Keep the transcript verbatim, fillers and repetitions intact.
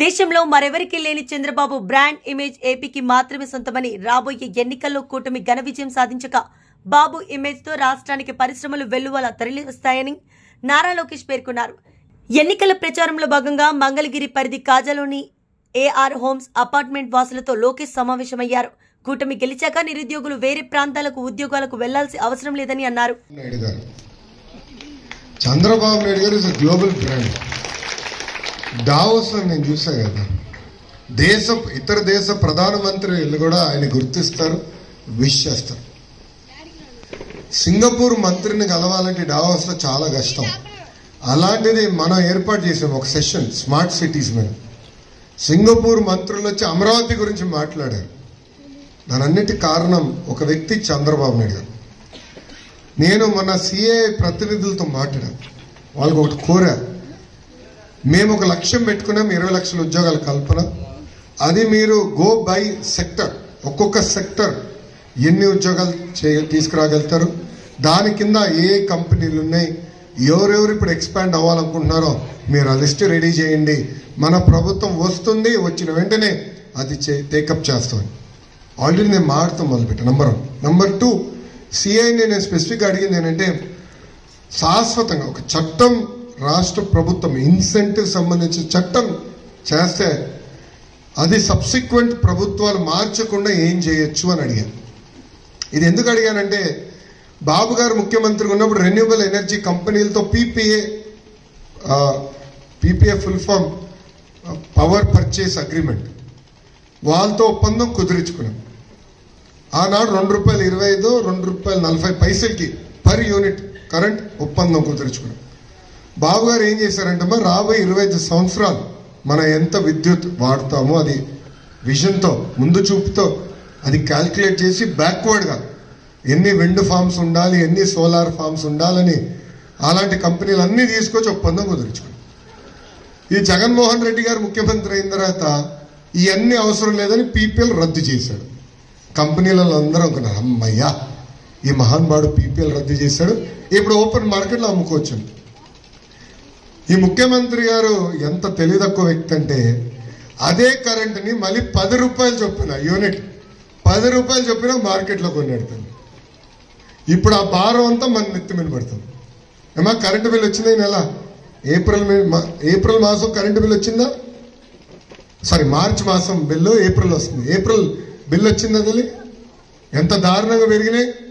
దేశంలో మరెవరికి లేని Chandrababu brand image ఏపీకి మాత్రమే సొంతమని రాబోయే ఎన్నికల్లో కూటమి ఘన విజయం సాధించక బాబు ఇమేజ్ తో రాష్ట్రానికి పరిశ్రమలు వెల్లువల తరలివస్తాయని నారా లోకేష్ పేర్కొన్నారు. ఎన్నికల ప్రచారంలో భాగంగా మంగళగిరి పరిధి కాజాలోని ఏఆర్ హోమ్స్ అపార్ట్మెంట్ వాసులతో లోకేష్ సమావేశమయ్యారు. కూటమి గెలిచాక నిరుద్యోగులు వేరే ప్రాంతాలకు ఉద్యోగాలకు వెళ్లాల్సిన అవసరం లేదని అన్నారు. చంద్రబాబు నాయుడు గారు ఇస్ గ్లోబల్ బ్రాండ్. డావోస్ లో నేను చూసా కదా, దేశ ఇతర దేశ ప్రధానమంత్రులు కూడా ఆయన గుర్తిస్తారు, విష్ చేస్తారు. సింగపూర్ మంత్రిని కలవాలంటే డావోస్ లో చాలా కష్టం. అలాంటిది మనం ఏర్పాటు చేసాం ఒక సెషన్ స్మార్ట్ సిటీస్ మీద. సింగపూర్ మంత్రులు వచ్చి అమరావతి గురించి మాట్లాడారు. దానన్నిటి కారణం ఒక వ్యక్తి చంద్రబాబు నాయుడు గారు. నేను మన సిఏ ప్రతినిధులతో మాట్లాడాను. వాళ్ళకి ఒకటి కోరా, మేము ఒక లక్ష్యం పెట్టుకున్నాం, ఇరవై లక్షల ఉద్యోగాల కల్పన. అది మీరు గో బై సెక్టర్, ఒక్కొక్క సెక్టర్ ఎన్ని ఉద్యోగాలు తీసుకురాగలుగుతారు, దాని కింద ఏ కంపెనీలు ఉన్నాయి, ఎవరెవరు ఇప్పుడు ఎక్స్పాండ్ అవ్వాలనుకుంటున్నారో మీరు ఆ లిస్ట్ రెడీ చేయండి. మన ప్రభుత్వం వస్తుంది, వచ్చిన వెంటనే అది టేకప్ చేస్తాం. ఆల్రెడీ నేను మాట్లాడుతాం మొదలుపెట్టా. Number one. నంబర్ టూ, సిఐని నేను స్పెసిఫిక్గా అడిగింది ఏంటంటే, శాశ్వతంగా ఒక చట్టం రాష్ట్ర ప్రభుత్వం ఇన్సెంటివ్ సంబంధించిన చట్టం చేస్తే అది సబ్సిక్వెంట్ ప్రభుత్వాలు మార్చకుండా ఏం చేయొచ్చు అని అడిగాను. ఇది ఎందుకు అడిగానంటే, బాబు గారు ముఖ్యమంత్రిగా ఉన్నప్పుడు రెన్యూబుల్ ఎనర్జీ కంపెనీలతో PPA PPA full form power purchase agreement వాళ్ళతో ఒప్పందం కుదిరించుకున్నాం. ఆనాడు రెండు రూపాయలు ఇరవై ఐదు రెండు రూపాయలు నలభై పైసలకి పర్ యూనిట్ కరెంట్ ఒప్పందం కుదుర్చుకున్నాం. బాబు గారు ఏం చేశారంటే, మరి రాబోయే ఇరవై ఐదు సంవత్సరాలు మనం ఎంత విద్యుత్ వాడతామో అది విజన్తో, ముందు చూపుతో అది క్యాల్కులేట్ చేసి బ్యాక్వర్డ్గా ఎన్ని విండ్ ఫార్మ్స్ ఉండాలి, ఎన్ని సోలార్ ఫార్మ్స్ ఉండాలని అలాంటి కంపెనీలు అన్నీ తీసుకొచ్చి ఒప్పందం కుదుర్చుకున్నాం. ఈ జగన్మోహన్ రెడ్డి గారు ముఖ్యమంత్రి అయిన తర్వాత ఇవన్నీ అవసరం లేదని పీపీఎల్ రద్దు చేశాడు. కంపెనీలలో అందరూ అనుకున్నారు, అమ్మయ్యా ఈ మహానుభావుడు పీపీఎల్ రద్దు చేశాడు, ఇప్పుడు ఓపెన్ మార్కెట్లో అమ్ముకోవచ్చు. ఈ ముఖ్యమంత్రి గారు ఎంత తెలివి తక్కువ వ్యక్తి అంటే, అదే కరెంటుని మళ్ళీ పది రూపాయలు చొప్పున యూనిట్ పది రూపాయలు చొప్పున మార్కెట్లో కొనేడుతుంది. ఇప్పుడు ఆ భారం అంతా మన నెత్తి మీద పడుతుంది. ఏమా కరెంటు బిల్ వచ్చిందా ఈ నెల? ఏప్రిల్ ఏప్రిల్ మాసం కరెంటు బిల్ వచ్చిందా? సారీ మార్చి మాసం బిల్లు ఏప్రిల్ వస్తుంది. ఏప్రిల్ బిల్ వచ్చిందా? అది ఎంత దారుణంగా పెరిగినాయి.